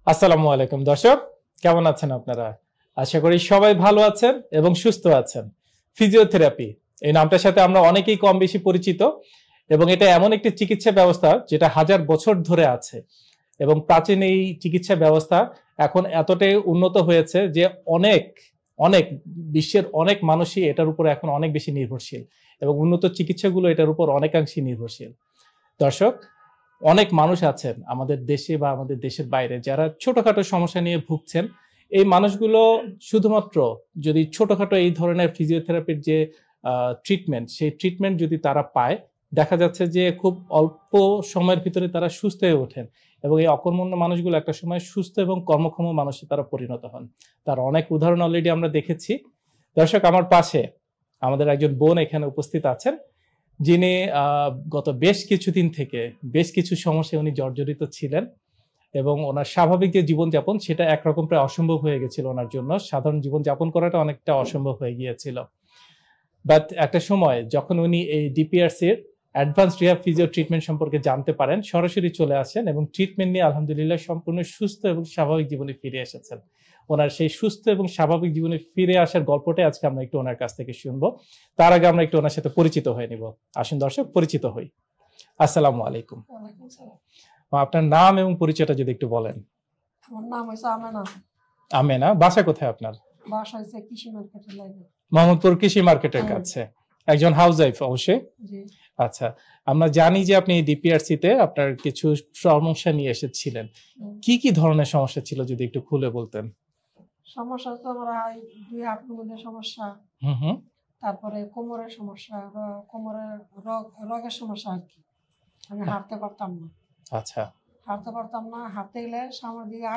আসসালামু আলাইকুম দর্শক, কেমন আছেন আপনারা? আশা করি সবাই ভালো আছেন এবং সুস্থ আছেন। ফিজিওথেরাপি এই নামটার সাথে আমরা অনেকেই কম বেশি পরিচিত এবং এটা এমন একটি চিকিৎসা ব্যবস্থা যেটা হাজার বছর ধরে আছে এবং প্রাচীন এই চিকিৎসা ব্যবস্থা এখন এতটাই উন্নত হয়েছে যে অনেক অনেক বিশ্বের অনেক মানুষই এটার উপর এখন অনেক বেশি নির্ভরশীল এবং উন্নত চিকিৎসাগুলো এটার উপর অনেকাংশই নির্ভরশীল। দর্শক, অনেক মানুষ আছেন আমাদের দেশে বা আমাদের দেশের বাইরে যারা ছোটখাটো সমস্যা নিয়ে ভুগছেন। এই মানুষগুলো শুধুমাত্র যদি ছোটখাটো এই ধরনের ফিজিওথেরাপির যে ট্রিটমেন্ট, সেই ট্রিটমেন্ট যদি তারা পায়, দেখা যাচ্ছে যে খুব অল্প সময়ের ভিতরে তারা সুস্থ হয়ে ওঠেন এবং এই অকর্মণ্য মানুষগুলো একটা সময় সুস্থ এবং কর্মক্ষম মানুষে তারা পরিণত হন। তার অনেক উদাহরণ অলরেডি আমরা দেখেছি। দর্শক, আমার পাশে আমাদের একজন বোন এখানে উপস্থিত আছেন, যিনি গত বেশ কিছুদিন থেকে বেশ কিছু সমস্যায় উনি জর্জরিত ছিলেন এবং ওনার স্বাভাবিক যে জীবনযাপন সেটা একরকম প্রায় অসম্ভব হয়ে গেছিল ওনার জন্য। সাধারণ জীবনযাপন করাটা অনেকটা অসম্ভব হয়ে গিয়েছিল। বাট একটা সময় যখন উনি এই ডিপিআরসির অ্যাডভান্স রিহ্যাব ফিজিও ট্রিটমেন্ট সম্পর্কে জানতে পারেন, সরাসরি চলে আসেন এবং ট্রিটমেন্ট নিয়ে আলহামদুলিল্লাহ সম্পূর্ণ সুস্থ এবং স্বাভাবিক জীবনে ফিরে এসেছেন। ওনার সেই সুস্থ এবং স্বাভাবিক জীবনে ফিরে আসার গল্পটাই আজকে আমরা একটু ওনার কাছ থেকে শুনবো। তার আগে আমরা একটু ওনার সাথে পরিচিত হয়ে নিব। আসুন দর্শক, পরিচিত হই। আসসালামু আলাইকুম। আপনার নাম এবং পরিচয়টা যদি একটু বলেন। আমার নাম হইছে আমেনা। আমেনা, বাসা কোথায় আপনার? বাসা হইছে কৃষি মার্কেটের লাইনে, মোহাম্মদপুর কৃষি মার্কেটের কাছে। একজন হাউস ওয়াইফ অবশ্যই? জি। আচ্ছা, আমরা জানি যে আপনি ডিপিআরসি তে আপনার কিছু সমস্যা নিয়ে এসেছিলেন। কি কি ধরনের সমস্যা ছিল যদি একটু খুলে বলতেন? সমস্যা তো আমার দুই হাঁটুর মধ্যে সমস্যা, তারপরে কোমরের সমস্যা, কোমরের রগের সমস্যা আর কি। আমি হাঁটতে পারতাম না। আচ্ছা, হাঁটতে পারতাম না। হাঁটতে গেলে সামনের দিকে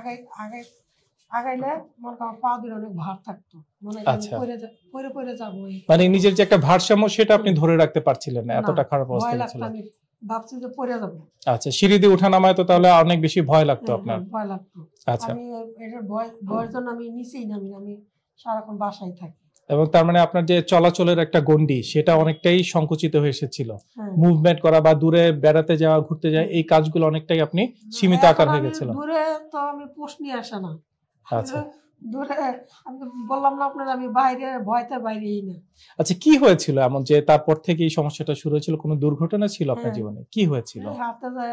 আগাইলে মনে করেন পা দিয়ে অনেক ভার থাকতো, মনে পড়ে যাবো। মানে নিজের যে একটা ভারসাম্য সেটা আপনি ধরে রাখতে পারছিলেন না, এতটা খারাপ অবস্থা ছিল। আমি ভাবছি যে পড়ে যাবো। আচ্ছা, সিঁড়ি দিয়ে ওঠানামায় তো তাহলে অনেক বেশি ভয় লাগতো আপনার? ভয় লাগতো। আচ্ছা, আমি এটার ভয়ের জন্য আমি নিচেই নামি, আমি সারাক্ষণ বাসায় থাকি। এবং তার মানে আপনার যে চলাচলের একটা গণ্ডি সেটা অনেকটাই সংকুচিত হয়ে এসেছিল। মুভমেন্ট করা বা দূরে বেড়াতে যাওয়া, ঘুরতে যাওয়া, এই কাজগুলো অনেকটাই আপনি সীমিত আকার হয়ে গেছিল। দূরে তো আমি প্রশ্ন আসে না। আচ্ছা, দূরে আমি বললাম না আপনার, আমি বাইরে ভয়তে বাইরেই না। আচ্ছা, কি হয়েছিল এমন যে তারপর থেকে এই সমস্যাটা শুরু হয়েছিল? কোনো দুর্ঘটনা ছিল আপনার জীবনে? কি হয়েছিল? হাতে যায়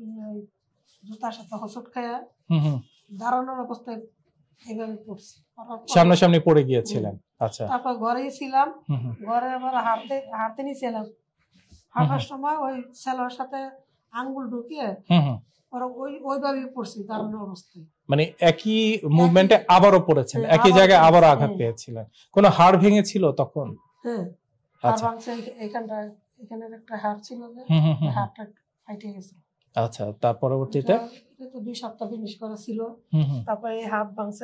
জুতার সাথে হোঁচট খায়া দাঁড়ানোর অবস্থায় এভাবে পড়ছি, সামনাসামনি পড়ে গিয়েছিলেন। আচ্ছা, তারপর ঘরেই ছিলাম। ঘরে আবার হাঁটতে নিয়েছিলাম। হাঁটার সময় ওই ছেলের সাথে আঙ্গুল ঢুকিয়ে ওইভাবেই পড়ছি দাঁড়ানোর অবস্থায়। মানে একই মুভমেন্টে আবারও পড়েছেন, একই জায়গায় আবারও আঘাত পেয়েছিলেন। কোনো হাড় ভেঙেছিল তখন? হ্যাঁ, হাড় ভাঙছে। এখানে একটা হাড় ছিল, হাড়টা ফাইটে গেছে। আচ্ছা, তার পরবর্তীতে তো 2 সপ্তাহ ফিনিশ করা ছিল। তারপরে এই হাত ভাঙছে।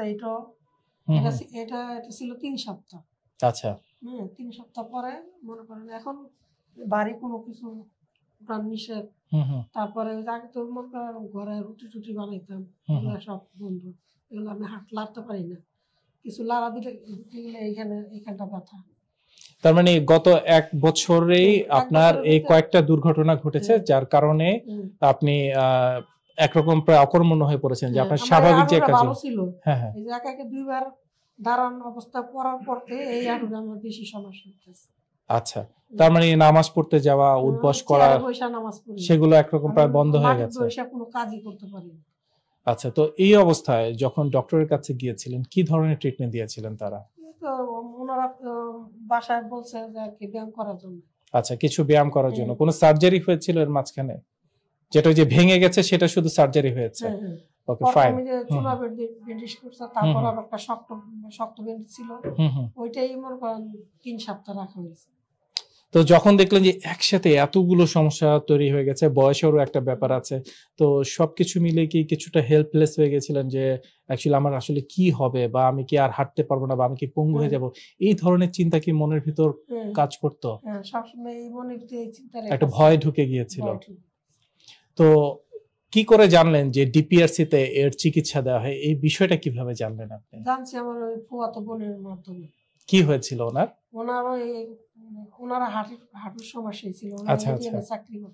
এটা ছিল 3 সপ্তাহ। আচ্ছা, 3 সপ্তাহ পরে মনে করেন এখন বাড়ি কোনো কিছু প্রাণ নিষেধ। তারপরে আগে তো মনে করেন ঘরে রুটি টুটি বানাইতাম, এগুলো সব বন্ধ। এগুলো আমি লাড়তে পারি না। কিছু লাড়া দিলে এইখানটা ব্যথা। তার মানে গত 1 বছরেই আপনার এই কয়েকটা দুর্ঘটনা ঘটেছে, যার কারণে আপনি একরকম প্রায় অকর্মণ্য হয়ে পড়েছেন যে আপনার স্বাভাবিক যে কাজ ছিল। এই যে একে 2বার দাঁড়ানো অবস্থা পড়ার পরতে এই হাঁটুটা আমার বেশি সমস্যা হচ্ছে। আচ্ছা, তার মানে নামাজ পড়তে যাওয়া, উঠবস করা, সেগুলো একরকম প্রায় বন্ধ হয়ে গেছে। কোনো কাজই করতে পারি না। আচ্ছা, তো এই অবস্থায় যখন ডক্টরের কাছে গিয়েছিলেন কি ধরনের ট্রিটমেন্ট দিয়েছিলেন তারা? তো ওনারা বাসায় বলছে যে কি ব্যায়াম করার জন্য। আচ্ছা, কিছু ব্যায়াম করার জন্য। কোনো সার্জারি হয়েছিল এর মাঝখানে? যেটা যে ভেঙে গেছে সেটা শুধু সার্জারি হয়েছে? Okay, fine. আমি যে চুলা ব্যান্ডেজ করছে, তারপর আবার একটা শক্ত ব্যান্ডেজ ছিল, ওইটাই মনে করেন 3 সপ্তাহ রাখা হয়েছে। তো যখন দেখলেন যে একসাথে এতগুলো সমস্যা তৈরি হয়ে গেছে, বয়সেরও একটা ব্যাপার আছে, তো সবকিছু মিলে কি কিছুটা হেল্পলেস হয়ে গেছিলেন যে অ্যাকচুয়ালি আমার আসলে কি হবে, বা আমি কি আর হাঁটতে পারবো না, বা আমি কি পঙ্গু হয়ে যাব, এই ধরনের চিন্তা কি মনের ভিতর কাজ করতো? হ্যাঁ, সবসময় এই মনের ভিতরে এই চিন্তা একটা ভয় ঢুকে গিয়েছিল। তো কি করে জানলেন যে ডিপিআরসি তে এর চিকিৎসা দেওয়া হয়? এই বিষয়টা কিভাবে জানলেন আপনি? জানছি আমার ওই ফুয়াতো বোনের মাধ্যমে। কি হয়েছিল ওনার? ওনারও ওনারা হাঁটুর সমস্যা ছিল। আচ্ছা, আচ্ছা, চাকরি করত।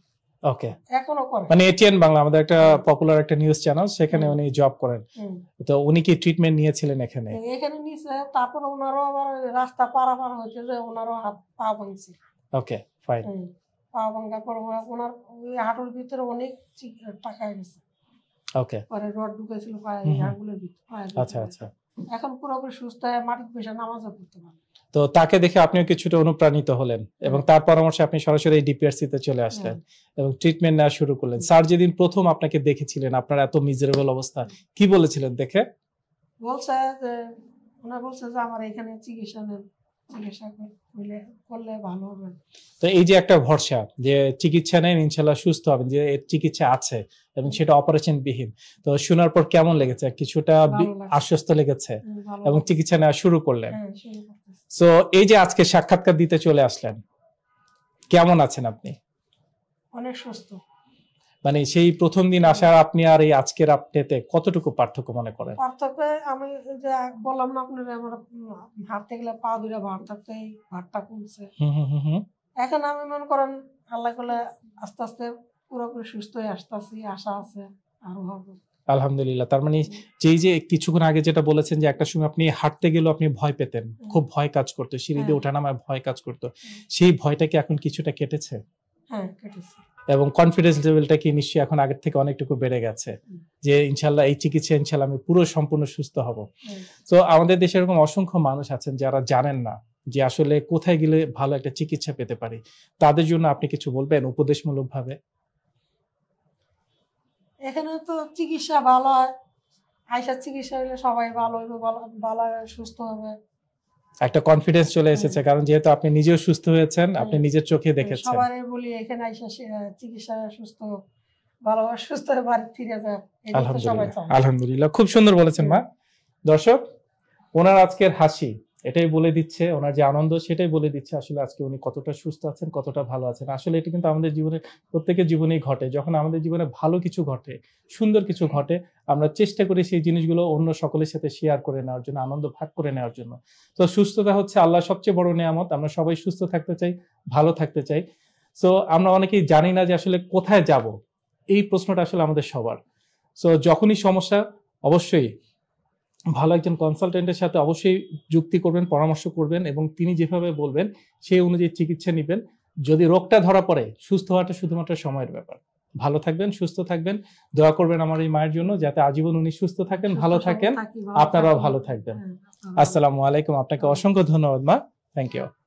ওকে, এখনো করে। মানে এটিএন বাংলা আমাদের একটা পপুলার একটা নিউজ চ্যানেল, সেখানে উনি জব করেন। তো উনি কি ট্রিটমেন্ট নিয়েছিলেন এখানে? এখানে নিছে, তারপর ওনারও আবার রাস্তা পারাপার হইতে যে ওনারও হাত পা ভাঙছে। Okay, fine. পা ভাঙার পর ওনার ওই হাঁটুর ভিতরে অনেক টাকা গেছে। ওকে, পরে রড ঢুকেছিল পায়ে, আঙ্গুলের ভিতরে। আচ্ছা আচ্ছা। এখন পুরোপুরি সুস্থ হয়ে মাটির বসে নামাজও পড়তে পারে। তো তাকে দেখে আপনিও কিছুটা অনুপ্রাণিত হলেন এবং তার পরামর্শে আপনি সরাসরি ডিপিআরসি তে চলে আসলেন এবং ট্রিটমেন্ট নেওয়া শুরু করলেন। স্যার যেদিন প্রথম আপনাকে দেখেছিলেন, আপনার এত মিজারেবল অবস্থা, কি বলেছিলেন দেখে? বলছে যে ওনা বলছে যে আমার এখানে চিকিৎসা নেন, চিকিৎসা করলে ভালো হবে। তো এই যে একটা ভরসা যে চিকিৎসা নেন ইনশাআল্লাহ সুস্থ হবেন, যে এর চিকিৎসা আছে এবং সেটা অপারেশন বিহীন, তো শোনার পর কেমন লেগেছে? কিছুটা আশ্বস্ত লেগেছে এবং চিকিৎসা নেওয়া শুরু করলেন। সো এই যে আজকে সাক্ষাৎকার দিতে চলে আসলেন, কেমন আছেন আপনি? অনেক সুস্থ। মানে সেই প্রথম দিন আসার আপনি আর এই আজকের আপডেটে কতটুকু পার্থক্য মনে করেন? পার্থক্য আমি যে বললাম না আপনার, আমার হাঁটতে গেলে পা দুইটা ভার থাকতো, এই ভারটা কমছে। এখন আমি মনে করেন আল্লাহ করলে আস্তে আস্তে পুরোপুরি সুস্থ হয়ে আসতেছি, আশা আছে আরো হবে। আলহামদুলিল্লাহ। তার মানে যেই যে কিছুক্ষণ আগে যেটা বলেছেন যে একটা সময় আপনি হাঁটতে গেলেও আপনি ভয় পেতেন, খুব ভয় কাজ করতো, সিঁড়িতে ওঠানামায় ভয় কাজ করতো, সেই ভয়টা কি এখন কিছুটা কেটেছে? হ্যাঁ, কেটেছে। এবং কনফিডেন্স লেভেলটা কি নিশ্চয়ই এখন আগের থেকে অনেকটুকু বেড়ে গেছে যে ইনশাআল্লাহ এই চিকিৎসা ইনশাআল্লাহ আমি পুরো সম্পূর্ণ সুস্থ হব। তো আমাদের দেশে এরকম অসংখ্য মানুষ আছেন যারা জানেন না যে আসলে কোথায় গেলে ভালো একটা চিকিৎসা পেতে পারি, তাদের জন্য আপনি কিছু বলবেন উপদেশমূলক ভাবে? এখানে তো চিকিৎসা ভালো হয়, আয়সা চিকিৎসা হলে সবাই ভালো হইবে, ভালো সুস্থ হবে, একটা কনফিডেন্স চলে এসেছে, কারণ যেহেতু আপনি নিজেও সুস্থ হয়েছেন, আপনি নিজের চোখে দেখেছেন। সবারই বলি এখানে আয়সা চিকিৎসা সুস্থ ভালোভাবে সুস্থ হয়ে বাড়ি ফিরে যায়। আলহামদুলিল্লাহ, আলহামদুলিল্লাহ, খুব সুন্দর বলেছেন মা। দর্শক, ওনার আজকের হাসি এটাই বলে দিচ্ছে, ওনার যে আনন্দ সেটাই বলে দিচ্ছে আসলে আজকে উনি কতটা সুস্থ আছেন, কতটা ভালো আছেন। আসলে এটা কিন্তু আমাদের জীবনে প্রত্যেকের জীবনেই ঘটে। যখন আমাদের জীবনে ভালো কিছু ঘটে, সুন্দর কিছু ঘটে, আমরা চেষ্টা করি সেই জিনিসগুলো অন্য সকলের সাথে শেয়ার করে নেওয়ার জন্য, আনন্দ ভাগ করে নেওয়ার জন্য। তো সুস্থতা হচ্ছে আল্লাহর সবচেয়ে বড় নিয়ামত। আমরা সবাই সুস্থ থাকতে চাই, ভালো থাকতে চাই। সো আমরা অনেকেই জানি না যে আসলে কোথায় যাব, এই প্রশ্নটা আসলে আমাদের সবার। সো যখনই সমস্যা, অবশ্যই ভালো একজন কনসালটেন্টের সাথে অবশ্যই যুক্তি করবেন, পরামর্শ করবেন এবং তিনি যেভাবে বলবেন সেই অনুযায়ী চিকিৎসা নেবেন। যদি রোগটা ধরা পড়ে, সুস্থ হওয়াটা শুধুমাত্র সময়ের ব্যাপার। ভালো থাকবেন, সুস্থ থাকবেন, দোয়া করবেন আমার এই মায়ের জন্য যাতে আজীবন উনি সুস্থ থাকেন, ভালো থাকেন, আপনারাও ভালো থাকবেন। আসসালামু আলাইকুম। আপনাকে অসংখ্য ধন্যবাদ মা। Thank you.